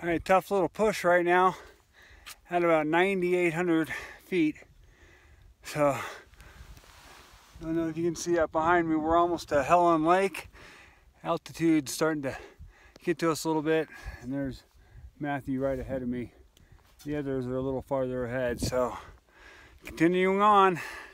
Alright, tough little push right now at about 9,800 feet. So, I don't know if you can see up behind me, we're almost to Helen Lake. Altitude's starting to get to us a little bit, and there's Matthew right ahead of me. The others are a little farther ahead, so continuing on.